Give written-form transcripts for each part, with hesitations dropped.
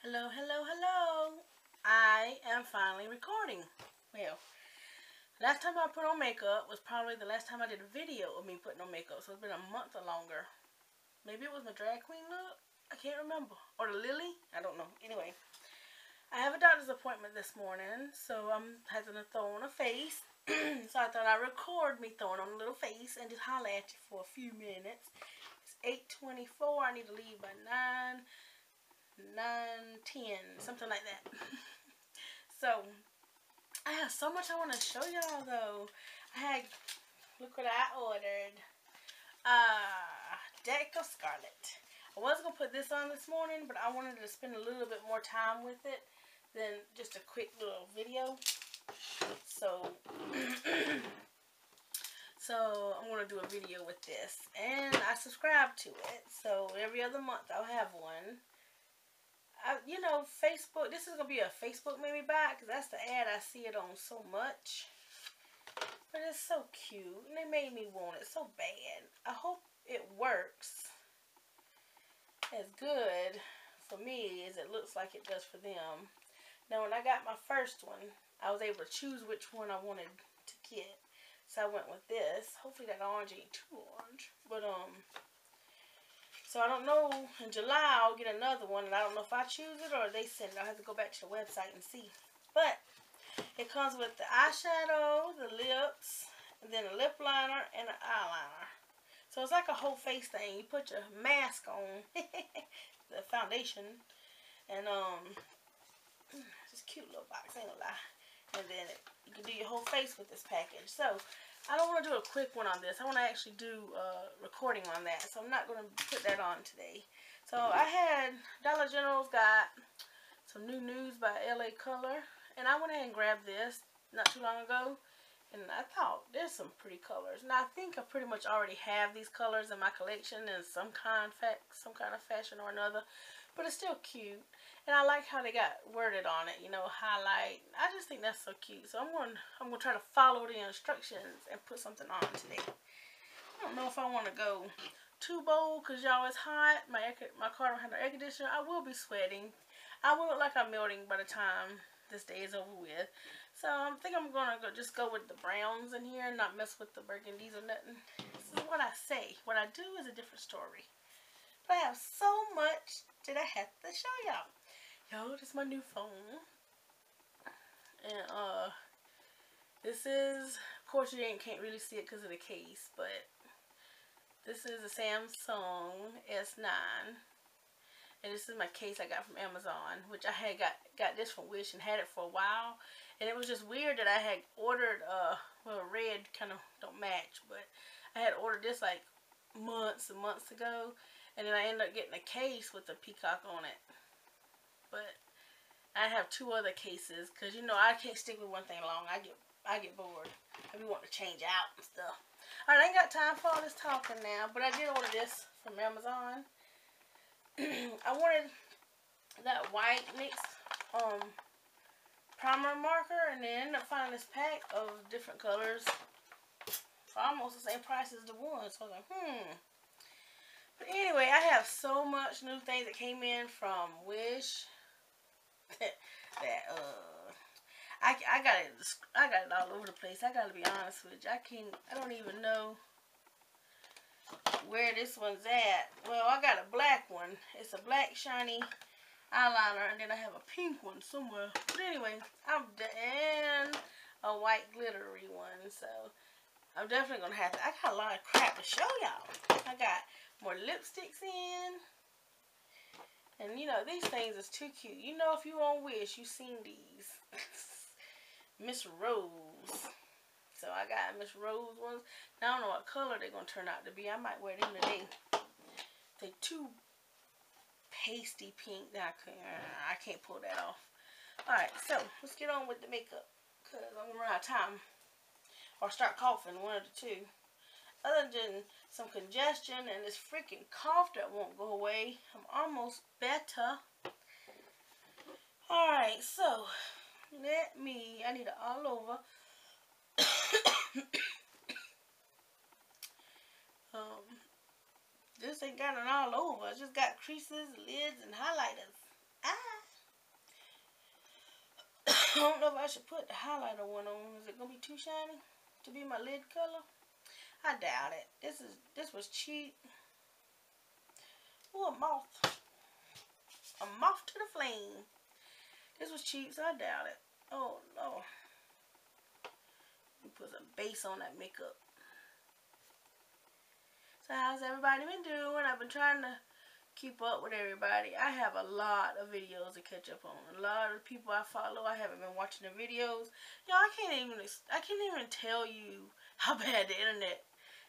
Hello, hello, hello. I am finally recording. Well, last time I put on makeup was probably the last time I did a video of me putting on makeup. So it's been a month or longer. Maybe it was my drag queen look. I can't remember. Or the lily. I don't know. Anyway, I have a doctor's appointment this morning. So I'm having to throw on a face. So I thought I'd record me throwing on a little face and just holler at you for a few minutes. It's 8:24. I need to leave by 9:10, something like that. So I have so much I want to show y'all though. Look what I ordered. Deck of Scarlet. I was gonna put this on this morning, but I wanted to spend a little bit more time with it than just a quick little video. So I'm gonna do a video with this, and I subscribe to it. So every other month I'll have one. Facebook, this is going to be a Facebook maybe buy, because that's the ad I see it on so much. But it's so cute, and it made me want it so bad. I hope it works as good for me as it looks like it does for them. Now, when I got my first one, I was able to choose which one I wanted to get. So I went with this. Hopefully that orange ain't too orange. But, so I don't know, in July I'll get another one, and I don't know if I choose it or they send it. I'll have to go back to the website and see. But it comes with the eyeshadow, the lips, and then a lip liner and an eyeliner. So it's like a whole face thing. You put your mask on, the foundation, and just cute little box, ain't no lie. And then you can do your whole face with this package. So I don't want to do a quick one on this. I want to actually do a recording on that. So I'm not going to put that on today. So I had Dollar General's got some new news by LA Color. And I went ahead and grabbed this not too long ago. And I thought there's some pretty colors. Now I think I pretty much already have these colors in my collection in some kind of fashion or another. But it's still cute. And I like how they got worded on it, highlight. I just think that's so cute. So I'm gonna try to follow the instructions and put something on today. I don't know if I want to go too bold because y'all it's hot. My car don't have no air conditioner. I will be sweating. I will look like I'm melting by the time this day is over with. So I think I'm gonna just go with the browns in here and not mess with the burgundies or nothing. This is what I say. What I do is a different story. But I have so much that I have to show y'all. Yo, this is my new phone. And this is, of course you can't really see it because of the case, but this is a Samsung S9. And this is my case I got from Amazon, which I had got this from Wish and had it for a while. And it was just weird that I had ordered, well, red kind of don't match, but I had ordered this like months and months ago. And then I ended up getting a case with a peacock on it. But I have two other cases because I can't stick with one thing long. I get bored. I be wanting to change out and stuff. Alright, I ain't got time for all this talking now, but I did order this from Amazon. I wanted that white NYX primer marker, and then ended up finding this pack of different colors for almost the same price as the one. So I was like, But anyway, I have so much new things that came in from Wish that I got it all over the place. I gotta be honest with you. I don't even know where this one's at. Well, I got a black one. It's a black shiny eyeliner, and then I have a pink one somewhere. But anyway, and a white glittery one. So I'm definitely gonna have to. I got a lot of crap to show y'all. I got more lipsticks in. And these things is too cute. If you on Wish, you seen these. Miss Rose. So I got Miss Rose ones. Now I don't know what color they're gonna turn out to be. I might wear them today. They're too pasty pink that I can't pull that off. Alright, so let's get on with the makeup. Cause I'm gonna run out of time. Or start coughing, one of the two. Other than some congestion and this freaking cough that won't go away, I'm almost better. Alright, so I need it all over. This ain't got it all over. I just got creases, lids, and highlighters. I don't know if I should put the highlighter one on. Is it gonna be too shiny to be my lid color? I doubt it. This was cheap. Oh, a moth. A moth to the flame. This was cheap, so I doubt it. Oh no. You put some base on that makeup. So how's everybody been doing? I've been trying to keep up with everybody. I have a lot of videos to catch up on. A lot of people I follow, I haven't been watching the videos. Y'all, I can't even tell you how bad the internet.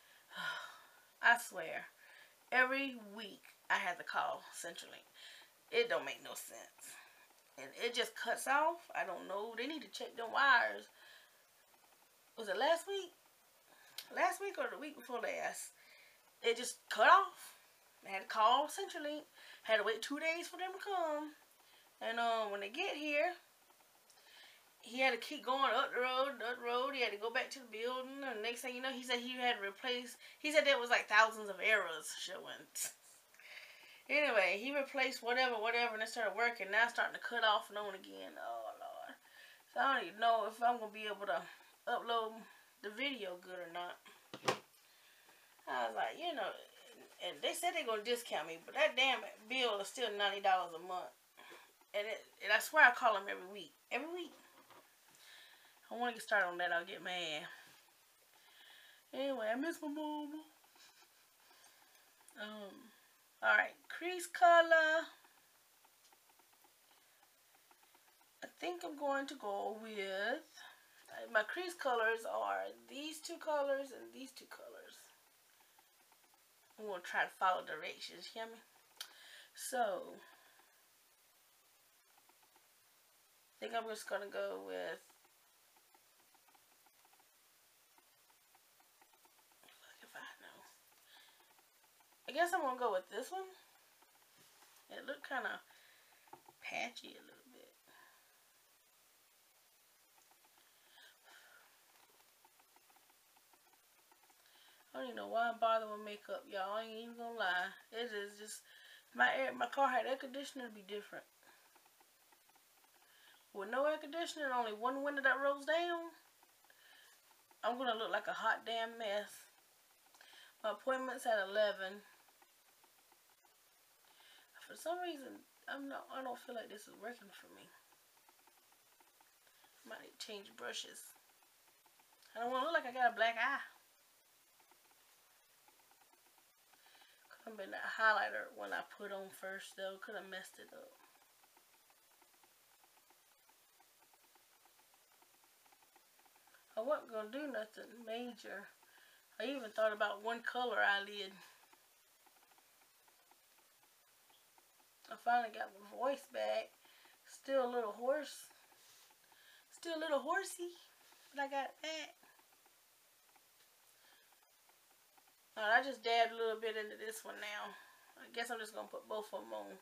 I swear, every week I have to call Centralink. It don't make no sense, and it just cuts off. I don't know. They need to check them wires. Was it last week? Last week or the week before last? It just cut off. I had to call Centralink. Had to wait 2 days for them to come. And when they get here, he had to keep going up the road. He had to go back to the building. And next thing you know, he said he had to replace. He said there was like thousands of errors showing. Anyway, he replaced whatever, and it started working. Now it's starting to cut off and on again. Oh, Lord. So I don't even know if I'm going to be able to upload the video good or not. I was like, you know, and they said they're going to discount me, but that damn bill is still $90 a month. And I swear I call them every week. Every week. I want to get started on that. I'll get mad. Anyway, I miss my mama. Alright, crease color. I think I'm going to go with, my crease colors are these two colors and these two colors. I'm going to try to follow directions, you hear me? So, I think I'm just going to go with, I guess I'm going to go with this one. It looked kind of patchy a little bit. I don't even know why I'm bothering with makeup, y'all. I ain't even gonna lie. It is just, my car had air conditioner, it'd be different. With no air conditioner and only one window that rolls down, I'm gonna look like a hot damn mess. My appointment's at 11. For some reason, I don't feel like this is working for me. I might need to change brushes. I don't want to look like I got a black eye. Could have been that highlighter when I put on first, though. Could have messed it up. I wasn't going to do nothing major. I even thought about one color eyelid. I finally got my voice back. Still a little hoarse. Still a little horsey. But I got it back. Alright, I just dabbed a little bit into this one now. I guess I'm just going to put both of them on.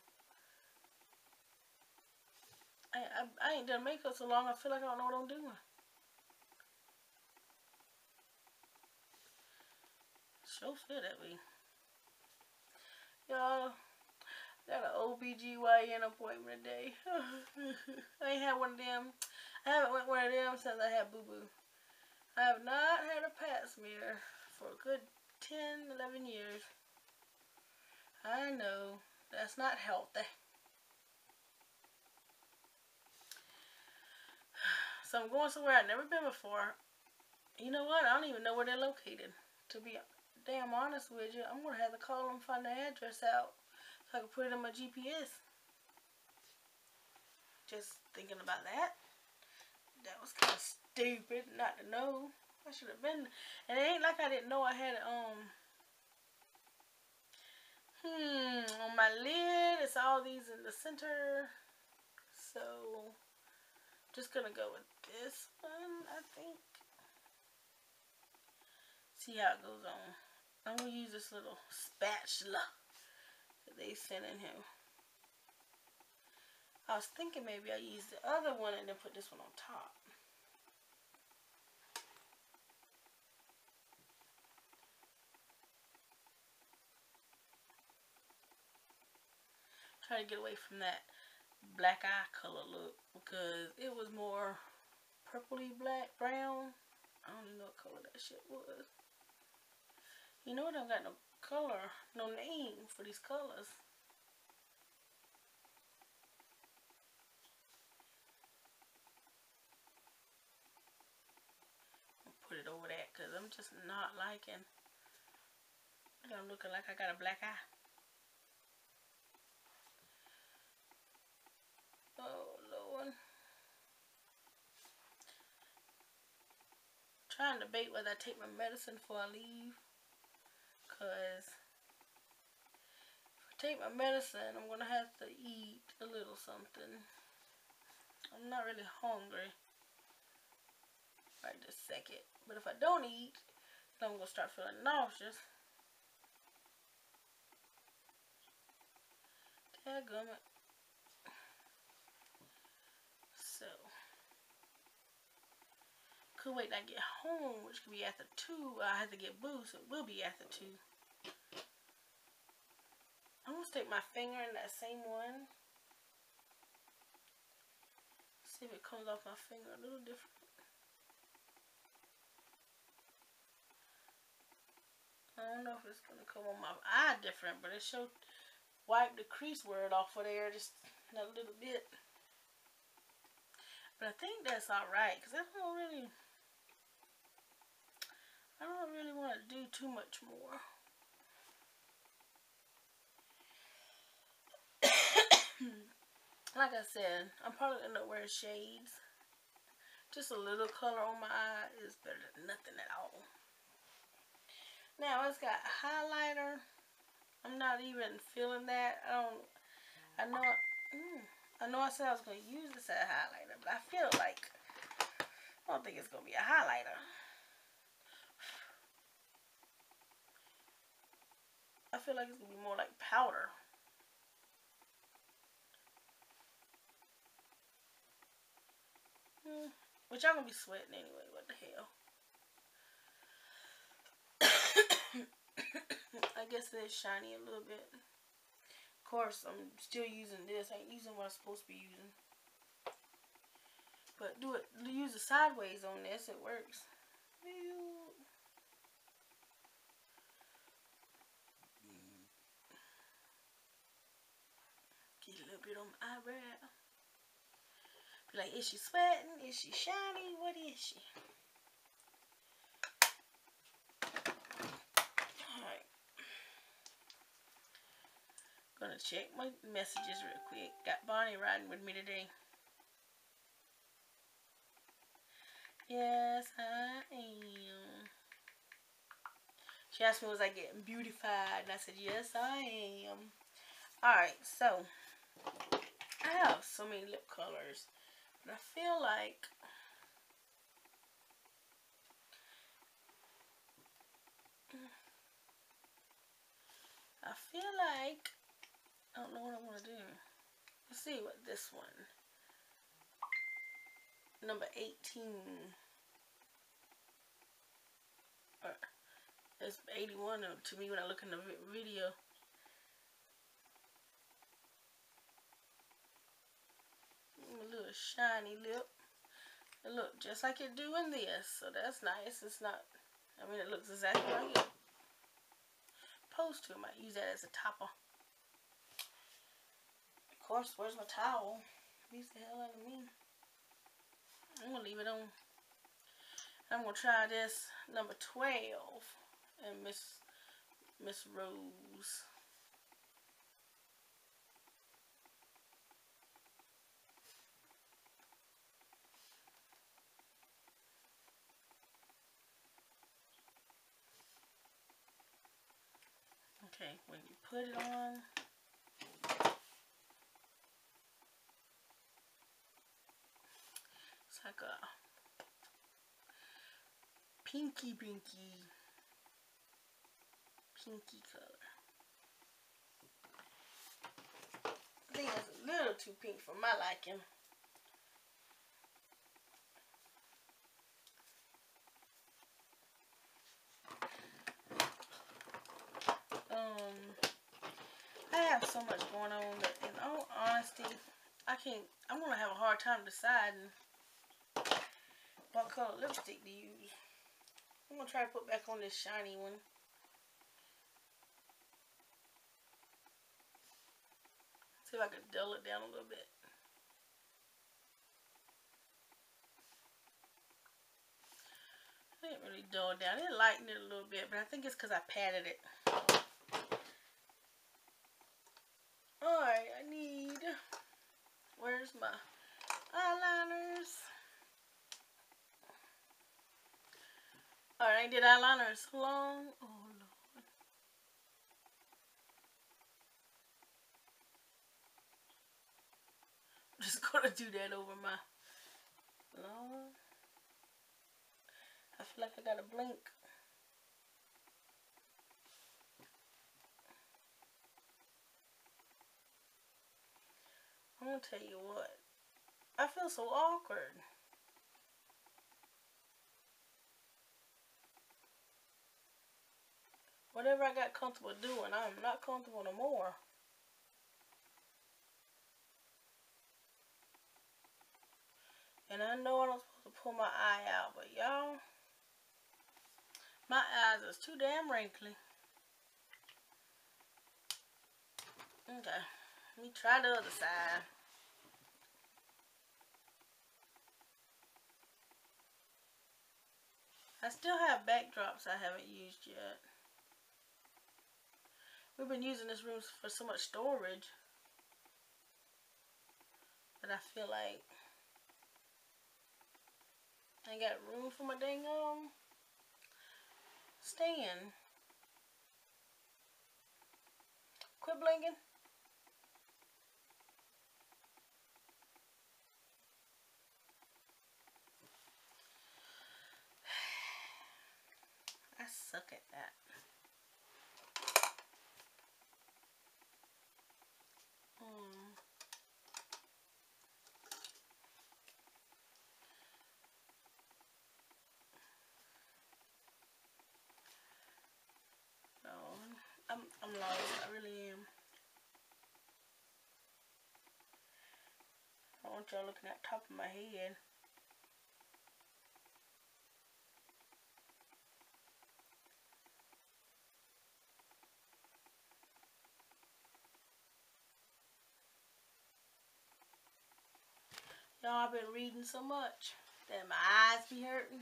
I ain't done makeup so long, I feel like I don't know what I'm doing. Sure feel that way. Y'all, got an OBGYN appointment today. I ain't had one of them. I haven't went one of them since I had boo-boo. I have not had a pap smear for a good 10, 11 years. I know. That's not healthy. So I'm going somewhere I've never been before. You know what? I don't even know where they're located. To be damn honest with you, I'm going to have to call them and find the address out so I can put it on my GPS. Just thinking about that. That was kind of stupid not to know. I should have been. And it ain't like I didn't know I had it on my lid. It's all these in the center. So, just gonna go with this one, I think. See how it goes on. I'm gonna use this little spatula that they sent in here. I was thinking maybe I use the other one and then put this one on top. Try to get away from that black eye color look because it was more purpley black, brown. I don't even know what color that shit was. You know, I don't got no color, no name for these colors. Put it over that because I'm just not liking. I'm looking like I got a black eye. Oh Lord. Trying to debate whether I take my medicine before I leave. Cause if I take my medicine, I'm gonna have to eat a little something. I'm not really hungry right this second. But if I don't eat, then I'm gonna start feeling nauseous. Dadgummit. So, could wait till I get home, which could be after 2. I have to get boost, so it will be after 2. I'm gonna stick my finger in that same one. See if it comes off my finger a little different. I don't know if it's gonna come on my eye different, but it showed wipe the crease word off of there just a little bit. But I think that's alright, because I don't really want to do too much more. Like I said, I'm probably going to end up wearing shades. Just a little color on my eye is better than nothing at all. Now, it's got highlighter. I'm not even feeling that. I know I said I was going to use this as a highlighter, but I feel like I don't think it's going to be a highlighter. I feel like it's going to be more like powder. Which I'm going to be sweating anyway. What the hell? I guess it is shiny a little bit. Of course, I'm still using this. I ain't using what I'm supposed to be using. But use it sideways on this. It works. Get a little bit on my eyebrow. Be like, is she sweating? Is she shiny? What is she? Alright. Gonna check my messages real quick. Got Bonnie riding with me today. Yes, I am. She asked me, was I getting beautified? And I said, yes, I am. Alright, so I have so many lip colors. But I feel like I don't know what I want to do. Let's see what this one. Number 18. It's 81 to me when I look in the video. A little shiny lip. It look just like it do in this, so that's nice. It's not, I mean, it looks exactly like it supposed to. I might use that as a topper. Of course, where's my towel? Beats the hell out of me. I'm gonna leave it on. I'm gonna try this number 12 and Miss Rose. Okay, when you put it on, it's like a pinky color. I think it's a little too pink for my liking. I have so much going on that, in all honesty, I'm gonna have a hard time deciding what color lipstick to use. I'm gonna try to put back on this shiny one. See if I can dull it down a little bit. I didn't really dull it down. It lightened it a little bit, but I think it's because I patted it. Alright, I need... Where's my eyeliners? Alright, I did eyeliners so long. Oh, Lord. I'm just gonna do that over my... Lord. I feel like I gotta blink. I'm gonna tell you what. I feel so awkward. Whatever I got comfortable doing, I'm not comfortable no more. And I know I'm supposed to pull my eye out, but y'all, my eyes is too damn wrinkly. Okay, let me try the other side. I still have backdrops I haven't used yet. We've been using this room for so much storage that I feel like I ain't got room for my dang stand. Quit blinking. I suck at that. No, I'm lost. I really am. I want y'all looking at the top of my head. Y'all, I've been reading so much that my eyes be hurting.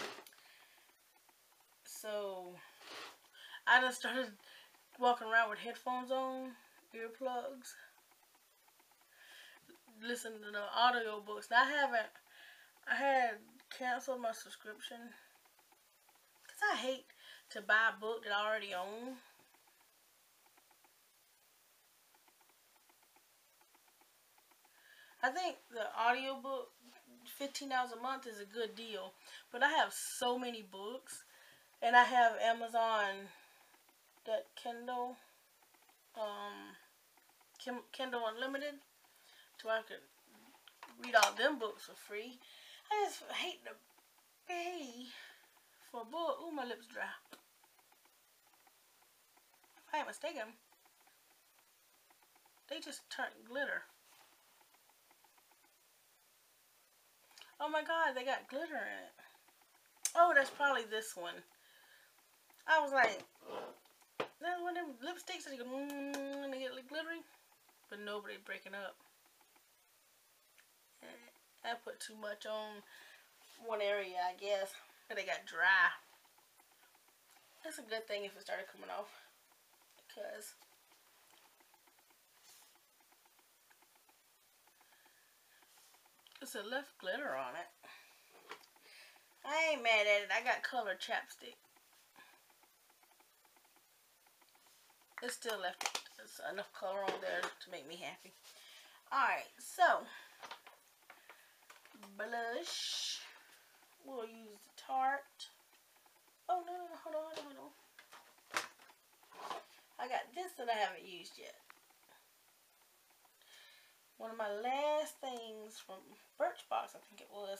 So, I just started walking around with headphones on, earplugs, listening to the audio books. Now, I had canceled my subscription because I hate to buy a book that I already own. I think the audiobook, $15 a month is a good deal. But I have so many books. And I have Amazon, that Kindle, Kindle Unlimited. So I could read all them books for free. I just hate to pay for a book. Ooh, my lips dry. If I ain't mistaken, they just turned glitter. Oh my god, they got glitter in it. Oh, that's probably this one. I was like, that's one of them lipsticks that you go, and they get glittery. But nobody breaking up. I put too much on one area, I guess. But they got dry. That's a good thing if it started coming off. Because it's a left glitter on it. I ain't mad at it. I got colored chapstick. It still left enough color on there to make me happy. Alright, so blush. We'll use the Tarte. Oh no, hold on. I got this that I haven't used yet. One of my last things from Birchbox, I think it was.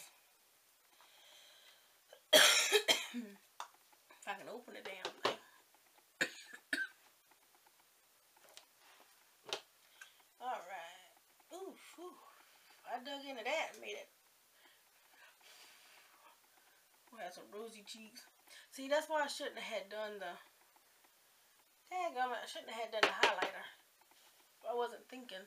If I can open the damn thing. Alright. Ooh. I dug into that and made it. We had some rosy cheeks. See, that's why I shouldn't have done the... Daggum, I shouldn't have done the highlighter. I wasn't thinking.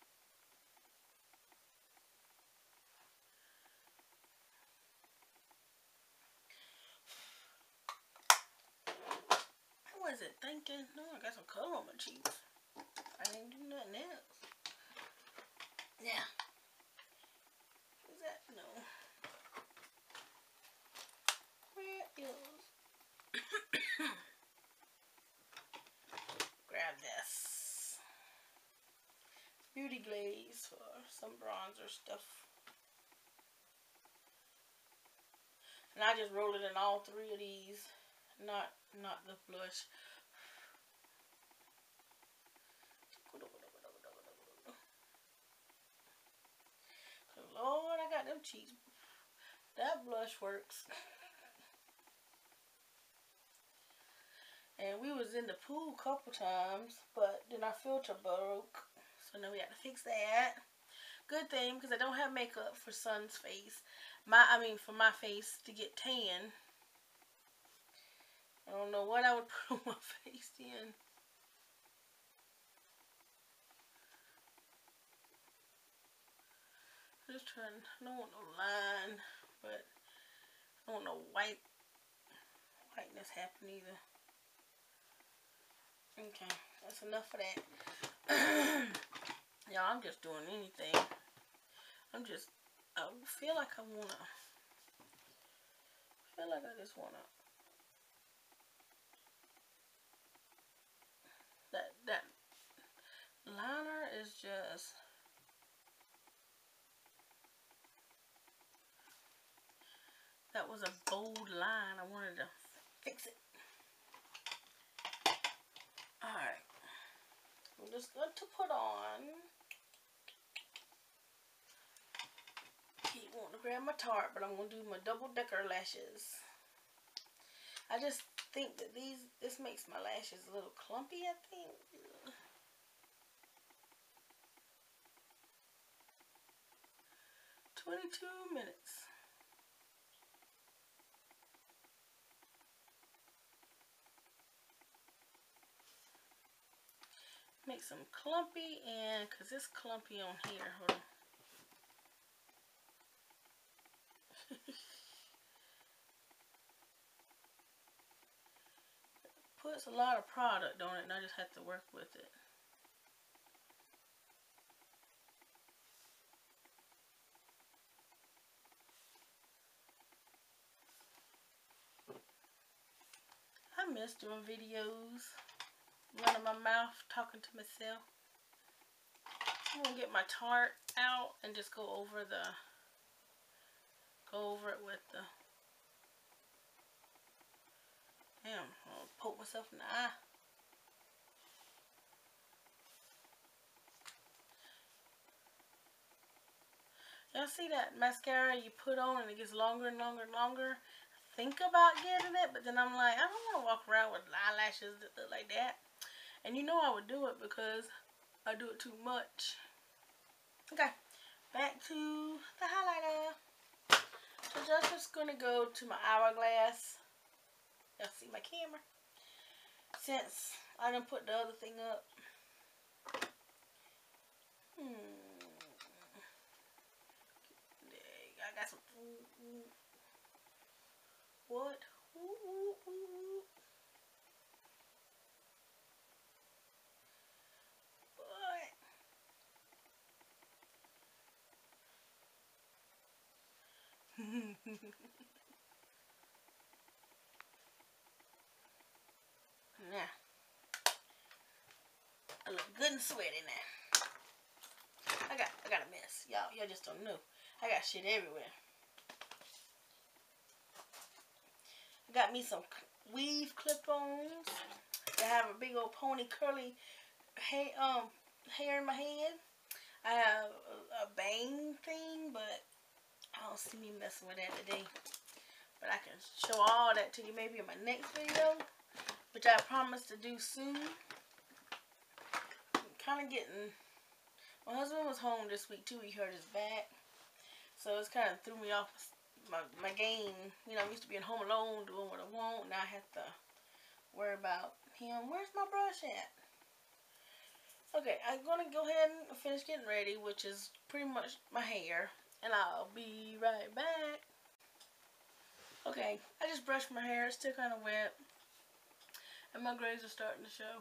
I wasn't thinking. No, I got some color on my cheeks. I didn't do nothing else. Yeah. Is that? No. Where is? Grab this. Beauty Glaze for some bronzer stuff. And I just rolled it in all three of these. Not the blush. Lord, I got them cheeks. That blush works. And we was in the pool a couple times, but then our filter broke. So now we got to fix that. Good thing, because I don't have makeup for Son's face. For my face to get tan. I don't know what I would put on my face then. Just trying, I don't want no line, but I don't want no whiteness happen either. Okay, that's enough of that. Y'all, I'm just doing anything. I feel like I just wanna. That liner is just. That was a bold line. I wanted to fix it. Alright. I'm just going to put on. Keep wanting to grab my Tarte, but I'm going to do my double decker lashes. I just think that this makes my lashes a little clumpy, I think. 22 minutes. Make some clumpy, and because it's clumpy on here. Hold on. Puts a lot of product on it, and I just have to work with it. I miss doing videos. Running my mouth, talking to myself. I'm gonna get my Tarte out and just go over it with the. Damn, I'm gonna poke myself in the eye. Y'all see that mascara you put on and it gets longer and longer and longer? Think about getting it, but then I'm like, I don't want to walk around with eyelashes that look like that. And you know I would do it because I do it too much. Okay, back to the highlighter. So just gonna go to my hourglass. Y'all see my camera? Since I done put the other thing up. I got some. What? Now, I look good and sweaty now. I got a mess, y'all just don't know. I got shit everywhere. I got me some weave clip-ons that have a big old pony curly hair in my head. I have a bang thing, but I don't see me messing with that today. But I can show all that to you maybe in my next video, which I promise to do soon. I'm kind of getting... My husband was was home this week too. He hurt his back. So it's kind of threw me off my game. You know, I'm used to being home alone, doing what I want. Now I have to worry about him. Where's my brush at? Okay, I'm going to go ahead and finish getting ready, which is pretty much my hair. And I'll be right back. Okay, I just brushed my hair. It's still kind of wet. And my grays are starting to show.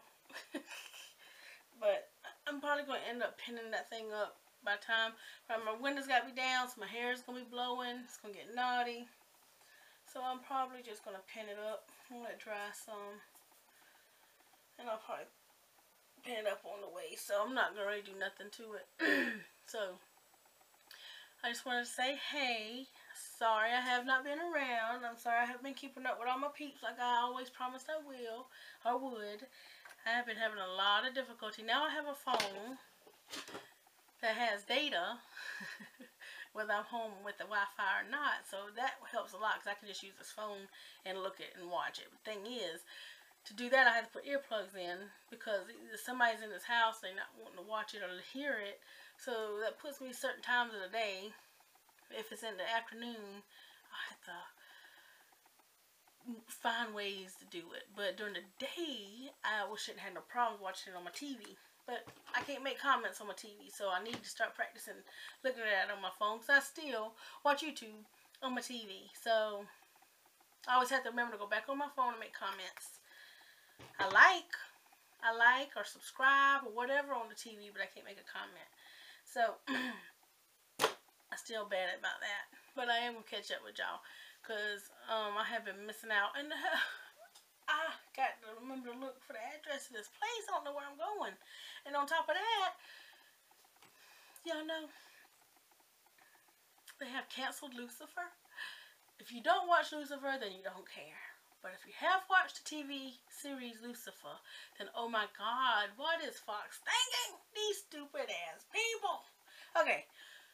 But I'm probably going to end up pinning that thing up by the time. My windows got to be down, so my hair is going to be blowing. It's going to get naughty. So I'm probably just going to pin it up. I'm going to let it dry some. And I'll probably pin it up on the way. So I'm not going to really do nothing to it. So I just wanted to say, hey, sorry I have not been around. I'm sorry I haven't been keeping up with all my peeps like I always promised I will, or would. I have been having a lot of difficulty. Now I have a phone that has data, whether I'm home with the Wi-Fi or not. So that helps a lot because I can just use this phone and look at it and watch it. But the thing is, to do that I have to put earplugs in because somebody's in this house, they're not wanting to watch it or hear it. So that puts me certain times of the day. If it's in the afternoon, I have to find ways to do it. But during the day, I shouldn't have no problem watching it on my TV. But I can't make comments on my TV, so I need to start practicing looking at it on my phone. Because I still watch YouTube on my TV. So I always have to remember to go back on my phone and make comments. I like or subscribe or whatever on the TV, but I can't make a comment. So I'm still bad about that, but I am going to catch up with y'all, because I have been missing out, and I got to remember to look for the address of this place. I don't know where I'm going, and on top of that, y'all know, they have canceled Lucifer. If you don't watch Lucifer, then you don't care, but if you have watched the TV series Lucifer, then oh my God, what is Fox thinking? These stupid ass people. Okay.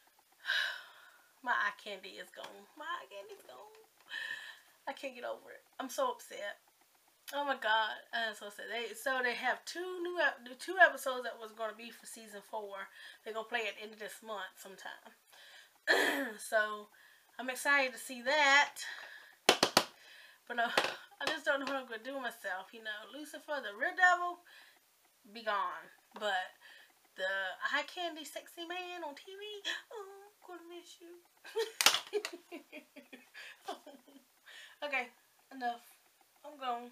My eye candy is gone. My eye candy's gone. I can't get over it. I'm so upset. Oh my God. I'm so upset. They have two episodes that was going to be for season 4. They're going to play at the end of this month sometime. So I'm excited to see that. But I just don't know what I'm going to do with myself. You know, Lucifer, the real devil, be gone. But the eye candy sexy man on TV, oh, I'm gonna miss you. Okay, enough. I'm gone.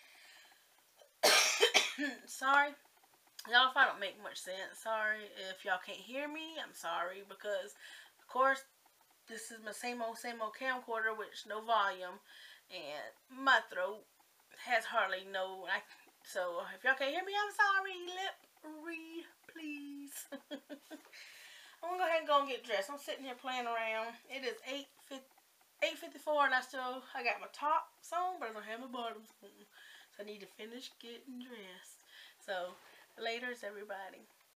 Sorry, y'all, if I don't make much sense. Sorry if y'all can't hear me. I'm sorry because, of course, this is my same old camcorder with no volume, and my throat has hardly no. So if y'all can't hear me, I'm sorry. Lip read, please. I'm gonna go ahead and go and get dressed. I'm sitting here playing around. It is 8:54 and I got my tops on, but I don't have my bottoms on. So I need to finish getting dressed. So later, everybody.